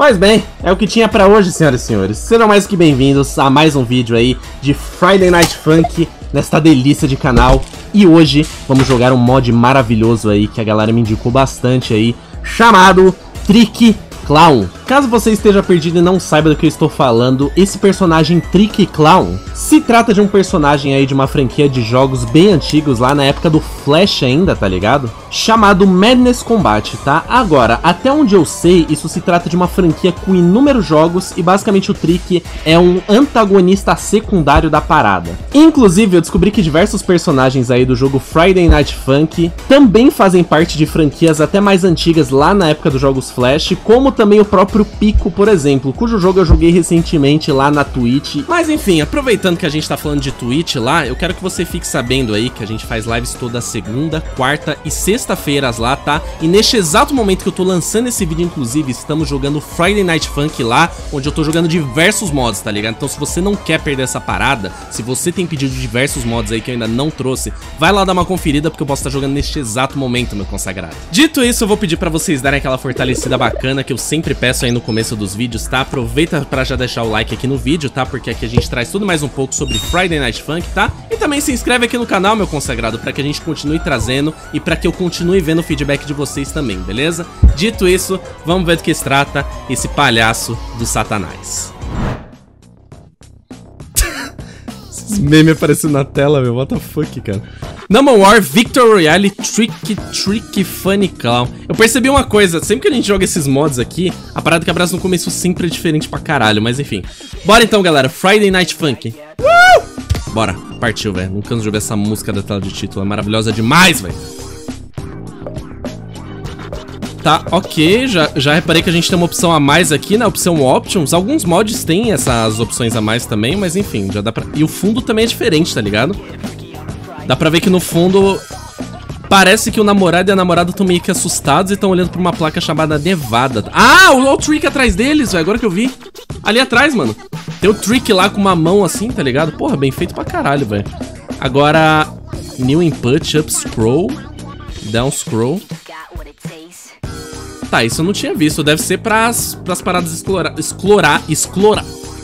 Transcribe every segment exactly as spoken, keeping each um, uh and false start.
Pois bem, é o que tinha pra hoje, senhoras e senhores. Sejam mais que bem-vindos a mais um vídeo aí de Friday Night Funk nesta delícia de canal. E hoje vamos jogar um mod maravilhoso aí que a galera me indicou bastante aí, chamado Trick Clown. Caso você esteja perdido e não saiba do que eu estou falando, esse personagem Trick Clown se trata de um personagem aí de uma franquia de jogos bem antigos, lá na época do Flash ainda, tá ligado? Chamado Madness Combat, tá? Agora, até onde eu sei, isso se trata de uma franquia com inúmeros jogos e basicamente o Trick é um antagonista secundário da parada. Inclusive, eu descobri que diversos personagens aí do jogo Friday Night Funk também fazem parte de franquias até mais antigas lá na época dos jogos Flash, como também o próprio Pico, por exemplo, cujo jogo eu joguei recentemente lá na Twitch. Mas enfim, aproveitando que a gente tá falando de Twitch lá, eu quero que você fique sabendo aí que a gente faz lives toda segunda, quarta e sexta-feiras lá, tá? E neste exato momento que eu tô lançando esse vídeo, inclusive, estamos jogando Friday Night Funk lá, onde eu tô jogando diversos mods, tá ligado? Então se você não quer perder essa parada, se você tem pedido diversos mods aí que eu ainda não trouxe, vai lá dar uma conferida, porque eu posso estar jogando neste exato momento, meu consagrado. Dito isso, eu vou pedir pra vocês darem aquela fortalecida bacana que eu sempre peço aí no começo dos vídeos, tá? Aproveita pra já deixar o like aqui no vídeo, tá? Porque aqui a gente traz tudo mais um pouco sobre Friday Night Funk, tá? E também se inscreve aqui no canal, meu consagrado, pra que a gente continue trazendo e pra que eu continue vendo o feedback de vocês também, beleza? Dito isso, vamos ver do que se trata esse palhaço do Satanás. Esses memes aparecendo na tela, meu, what the fuck, cara. Number War Victor Royale Trick Trick Funny Clown. Eu percebi uma coisa, sempre que a gente joga esses mods aqui, a parada que abraça no começo sempre é diferente pra caralho, mas enfim. Bora então, galera, Friday Night Funk. Uh! Bora, partiu, velho. Não canso de ouvir essa música da tela de título, é maravilhosa demais, velho. Tá, ok, já, já reparei que a gente tem uma opção a mais aqui, na opção Options. Alguns mods têm essas opções a mais também, mas enfim, já dá pra... E o fundo também é diferente, tá ligado? Dá pra ver que no fundo parece que o namorado e a namorada estão meio que assustados e estão olhando pra uma placa chamada Nevada. Ah, o, o Trick atrás deles, velho, agora que eu vi. Ali atrás, mano. Tem o Trick lá com uma mão assim, tá ligado? Porra, bem feito pra caralho, velho. Agora, New Input, Up Scroll, Down Scroll. Tá, isso eu não tinha visto. Deve ser pras, pras paradas explorar, explorar, explorar.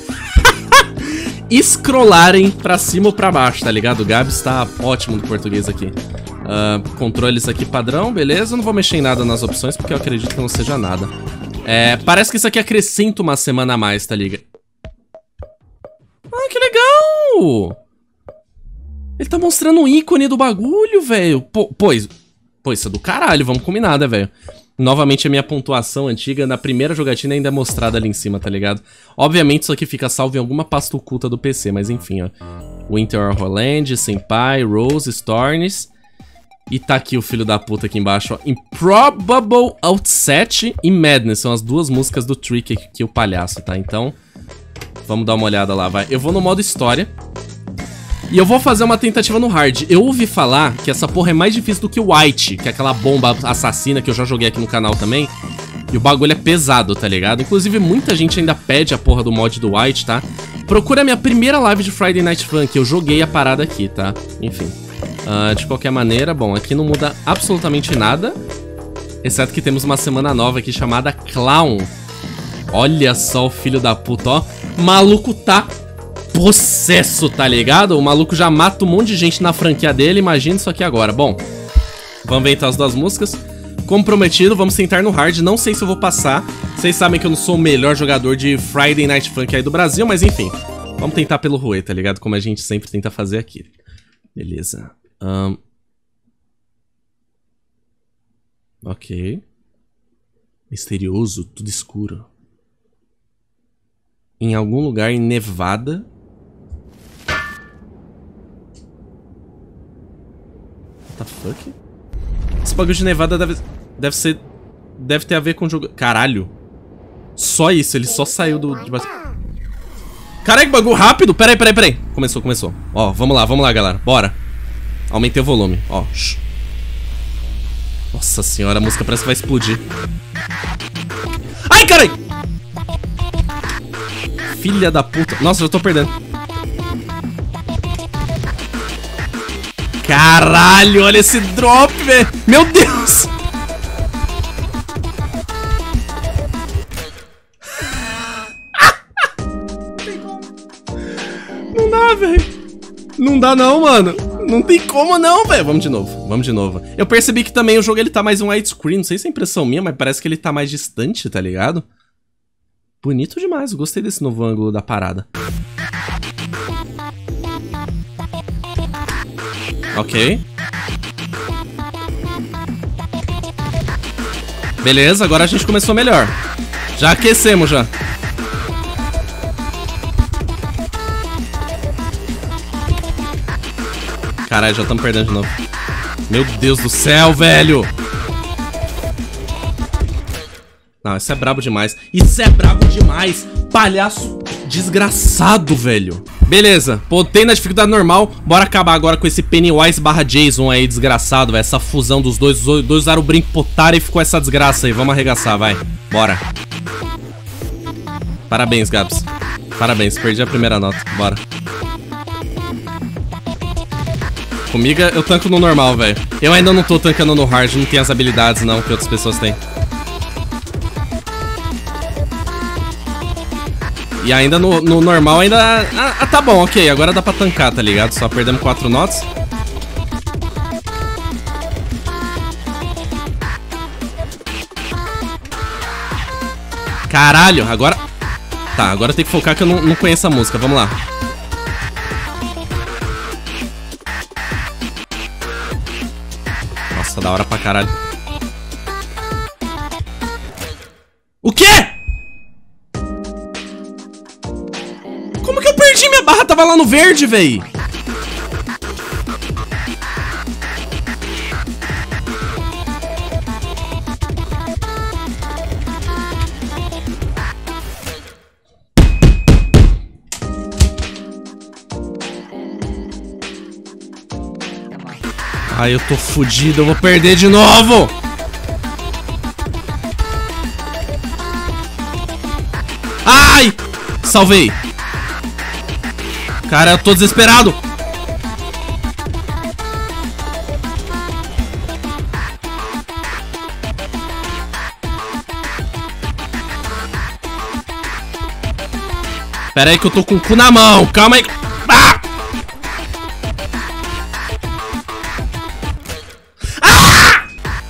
Scrollarem pra cima ou pra baixo, tá ligado? O Gabs tá ótimo no português aqui. Uh, controles aqui padrão, beleza. Não vou mexer em nada nas opções, porque eu acredito que não seja nada. É, parece que isso aqui acrescenta uma semana a mais, tá ligado? Ah, que legal! Ele tá mostrando um ícone do bagulho, velho. Pois, pô, isso é do caralho, vamos combinar, né, velho? Novamente a minha pontuação antiga na primeira jogatina ainda é mostrada ali em cima, tá ligado? Obviamente isso aqui fica salvo em alguma pasta oculta do P C, mas enfim, ó. Winter Wonderland, Senpai, Rose, Storms. E tá aqui o filho da puta aqui embaixo, ó. Improbable Outset e Madness. São as duas músicas do Trick aqui, o palhaço, tá? Então, vamos dar uma olhada lá, vai. Eu vou no modo história. E eu vou fazer uma tentativa no hard. Eu ouvi falar que essa porra é mais difícil do que o White, que é aquela bomba assassina que eu já joguei aqui no canal também. E o bagulho é pesado, tá ligado? Inclusive, muita gente ainda pede a porra do mod do White, tá? Procura a minha primeira live de Friday Night Funk. Eu joguei a parada aqui, tá? Enfim. Uh, de qualquer maneira, bom, aqui não muda absolutamente nada. Exceto que temos uma semana nova aqui chamada Clown. Olha só o filho da puta, ó. Maluco tá... possesso, tá ligado? O maluco já mata um monte de gente na franquia dele. Imagina isso aqui agora. Bom, vamos ver então as duas músicas. Como prometido, vamos tentar no hard. Não sei se eu vou passar. Vocês sabem que eu não sou o melhor jogador de Friday Night Funk aí do Brasil, mas enfim. Vamos tentar pelo Rue, tá ligado? Como a gente sempre tenta fazer aqui. Beleza. Um... Ok. Misterioso, tudo escuro. Em algum lugar em Nevada. What the fuck? Esse bagulho de Nevada deve, deve ser... Deve ter a ver com o jogo... Caralho. Só isso, ele só saiu do... De... Caralho, que bagulho rápido. Peraí, peraí, peraí. Começou, começou. Ó, vamos lá, vamos lá, galera. Bora. Aumentei o volume, ó. Nossa senhora, a música parece que vai explodir. Ai, caralho! Filha da puta. Nossa, já tô perdendo. Caralho, olha esse drop, velho. Meu Deus. velho. Não dá não, mano. Não tem como não, velho. Vamos de novo, vamos de novo. Eu percebi que também o jogo ele tá mais um widescreen. Não sei se é impressão minha, mas parece que ele tá mais distante, tá ligado? Bonito demais, eu gostei desse novo ângulo da parada. Ok. Beleza, agora a gente começou melhor. Já aquecemos, já. Caralho, já estamos perdendo de novo. Meu Deus do céu, velho. Não, isso é brabo demais. Isso é brabo demais. Palhaço desgraçado, velho. Beleza, botei na dificuldade normal. Bora acabar agora com esse Pennywise barra Jason aí, desgraçado, velho. Essa fusão dos dois. Os dois usaram o brinco potário e ficou essa desgraça aí. Vamos arregaçar, vai. Bora. Parabéns, Gabs. Parabéns, perdi a primeira nota. Bora. Comigo eu tanco no normal, velho. Eu ainda não tô tancando no hard, não tenho as habilidades não que outras pessoas têm. E ainda no, no normal ainda... Ah, ah, tá bom, ok. Agora dá pra tancar, tá ligado? Só perdemos quatro notas. Caralho, agora... Tá, agora tem que focar que eu não, não conheço a música. Vamos lá. Nossa, da hora pra caralho. O quê? Como que eu perdi minha barra? Tava lá no verde, véi. Ai, eu tô fudido, eu vou perder de novo. Ai! Salvei. Cara, eu tô desesperado. Pera aí que eu tô com o cu na mão. Calma aí. Ah! Ah!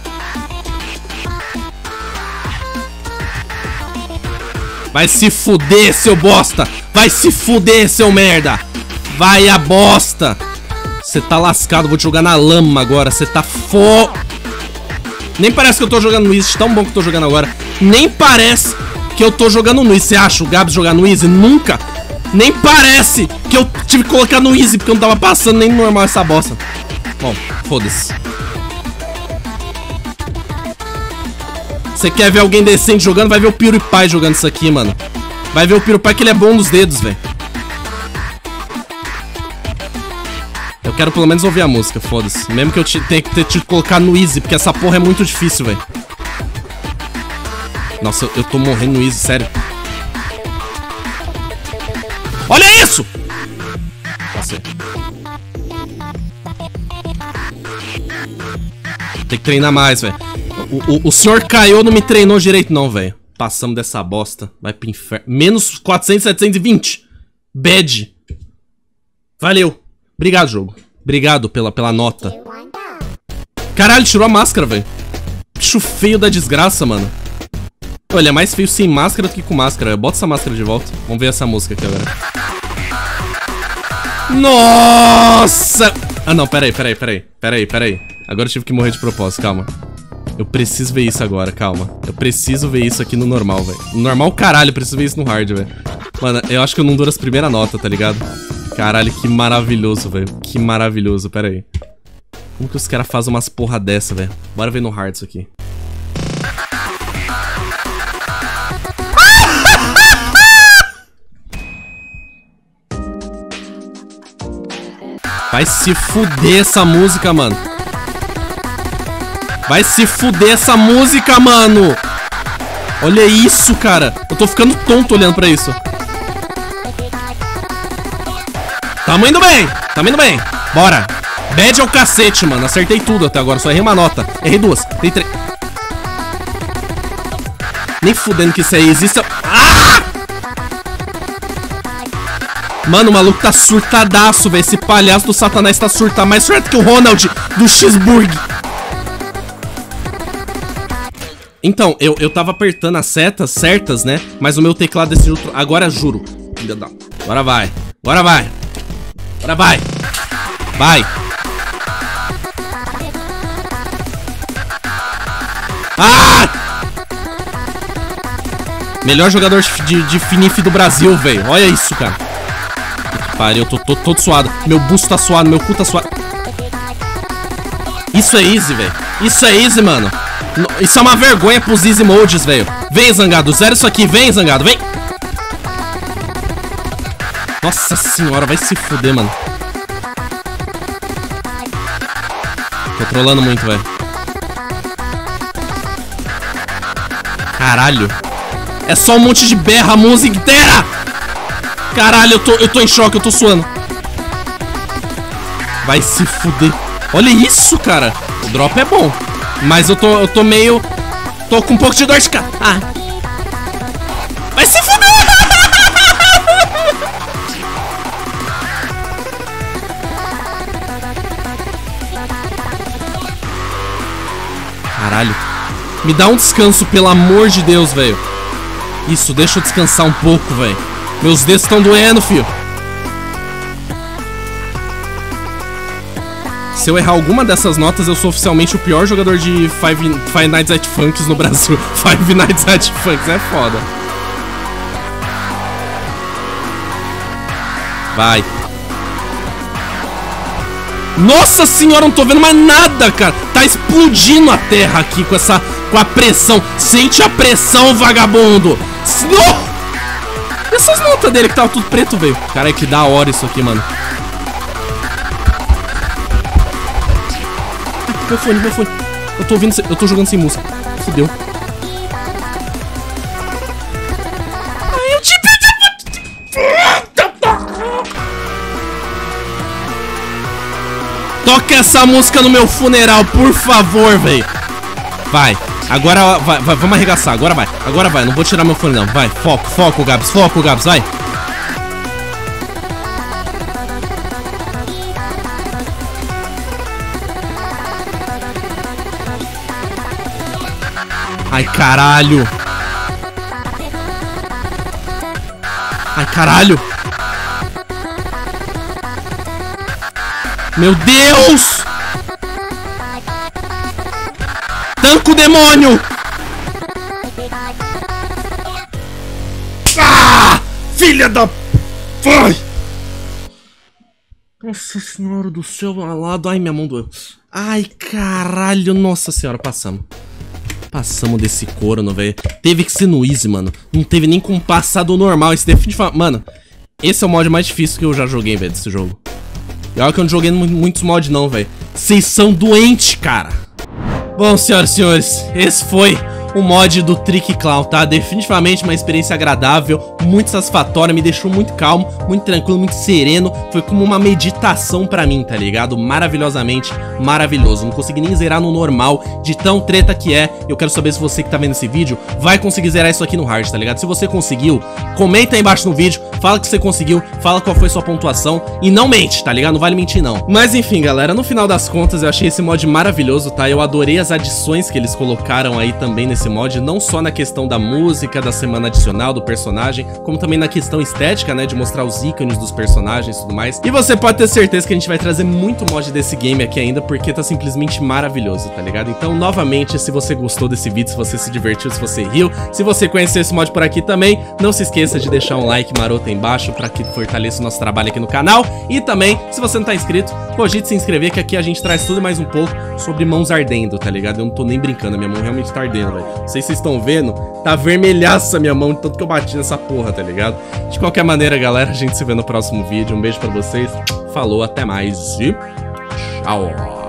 Vai se fuder, seu bosta. Vai se fuder, seu merda. Vai a bosta. Você tá lascado, vou te jogar na lama agora. Você tá fo... Nem parece que eu tô jogando no Easy, tão bom que eu tô jogando agora. Nem parece que eu tô jogando no Easy. Você acha o Gabs jogar no Easy? Nunca. Nem parece que eu tive que colocar no Easy, porque eu não tava passando nem no normal essa bosta. Bom, foda-se. Você quer ver alguém decente jogando? Vai ver o PewDiePie jogando isso aqui, mano. Vai ver o PewDiePie que ele é bom nos dedos, velho. Eu quero pelo menos ouvir a música, foda-se. Mesmo que eu tenha que ter te colocar no Easy, porque essa porra é muito difícil, velho. Nossa, eu, eu tô morrendo no Easy, sério. Olha isso! Passei. Tem que treinar mais, velho. O, o, o senhor Caio não me treinou direito, não, velho. Passamos dessa bosta. Vai pro inferno. Menos quatrocentos, setecentos e vinte. Bad. Valeu. Obrigado, jogo. Obrigado pela, pela nota. Caralho, tirou a máscara, velho. Bicho feio da desgraça, mano. Pô, ele é mais feio sem máscara do que com máscara. Bota essa máscara de volta. Vamos ver essa música aqui agora. Nossa! Ah, não, peraí, peraí, peraí. Peraí, peraí. Agora eu tive que morrer de propósito, calma. Eu preciso ver isso agora, calma. Eu preciso ver isso aqui no normal, velho. No normal, caralho, eu preciso ver isso no hard, velho. Mano, eu acho que eu não duro as primeiras notas, tá ligado? Caralho, que maravilhoso, velho. Que maravilhoso, pera aí. Como que os caras fazem umas porra dessa, velho? Bora ver no hard isso aqui. Vai se fuder essa música, mano. Vai se fuder essa música, mano. Olha isso, cara. Eu tô ficando tonto olhando pra isso. Tamo indo bem, tamo indo bem. Bora. Bad é o cacete, mano. Acertei tudo até agora, só errei uma nota. Errei duas, errei três. Nem fudendo que isso aí existe. Ah! Mano, o maluco tá surtadaço, velho. Esse palhaço do Satanás tá surtado. Mais surtado que o Ronald do X-Burg. Então, eu, eu tava apertando as setas certas, né? Mas o meu teclado decidiu... Agora juro. Agora vai. Agora vai. Agora vai. Vai. Ah! Melhor jogador de, de Finif do Brasil, velho. Olha isso, cara. Que pariu, eu tô, tô todo suado. Meu busto tá suado, meu cu tá suado. Isso é easy, velho. Isso é easy, mano. Isso é uma vergonha pros easy modes, velho. Vem, Zangado. Zero isso aqui. Vem, Zangado. Vem. Nossa senhora, vai se fuder, mano. Tô trolando muito, velho. Caralho. É só um monte de berra a música inteira. Caralho, eu tô, eu tô em choque, eu tô suando. Vai se fuder. Olha isso, cara. O drop é bom. Mas eu tô, eu tô meio... Tô com um pouco de dor de cara. Ah. Vai se fuder. Caralho. Me dá um descanso, pelo amor de Deus, velho. Isso, deixa eu descansar um pouco, velho. Meus dedos estão doendo, filho. Se eu errar alguma dessas notas, eu sou oficialmente o pior jogador de Five, Five Nights at Funks no Brasil. Five Nights at Funks é foda. Vai. Nossa senhora, não tô vendo mais nada, cara. Tá explodindo a terra aqui com essa... Com a pressão. Sente a pressão, vagabundo. No! Essas notas dele que tava tudo preto, velho. Cara, que da hora isso aqui, mano. Ah, meu fone, meu fone. Eu tô ouvindo... Eu tô jogando sem música. Fudeu. Ai, eu te pedi... Toca essa música no meu funeral, por favor, velho. Vai. Agora vai, vai, vamos arregaçar, agora vai. Agora vai, não vou tirar meu fone não. Vai, foco, foco, Gabs, foco, Gabs, vai. Ai, caralho. Ai, caralho. Meu Deus! Tanco, demônio! Ah! Filha da... Vai! Nossa senhora do céu, alado. Ai, minha mão doeu. Ai, caralho. Nossa senhora, passamos. Passamos desse corno, velho. Teve que ser no easy, mano. Não teve nem como passar do normal. Esse definitivamente... Mano, esse é o mod mais difícil que eu já joguei, velho, desse jogo. E olha que eu não joguei muitos mods não, velho. Vocês são doentes, cara. Bom, senhoras e senhores, esse foi o mod do Trick Clown, tá? Definitivamente uma experiência agradável, muito satisfatória, me deixou muito calmo, muito tranquilo, muito sereno. Foi como uma meditação pra mim, tá ligado? Maravilhosamente maravilhoso. Não consegui nem zerar no normal, de tão treta que é. Eu quero saber se você que tá vendo esse vídeo vai conseguir zerar isso aqui no hard, tá ligado? Se você conseguiu, comenta aí embaixo no vídeo, fala que você conseguiu, fala qual foi sua pontuação e não mente, tá ligado? Não vale mentir não. Mas enfim, galera, no final das contas eu achei esse mod maravilhoso, tá? Eu adorei as adições que eles colocaram aí também nesse mod, não só na questão da música, da semana adicional, do personagem, como também na questão estética, né, de mostrar os ícones dos personagens e tudo mais. E você pode ter certeza que a gente vai trazer muito mod desse game aqui ainda, porque tá simplesmente maravilhoso, tá ligado? Então, novamente, se você gostou desse vídeo, se você se divertiu, se você riu, se você conheceu esse mod por aqui também, não se esqueça de deixar um like maroto aí embaixo pra que fortaleça o nosso trabalho aqui no canal. E também, se você não tá inscrito, cogite se inscrever, que aqui a gente traz tudo e mais um pouco sobre mãos ardendo, tá ligado? Eu não tô nem brincando, a minha mão realmente tá ardendo, velho. Não sei se vocês estão vendo, tá vermelhaça a minha mão de tanto que eu bati nessa porra, tá ligado? De qualquer maneira, galera, a gente se vê no próximo vídeo. Um beijo pra vocês, falou, até mais e tchau!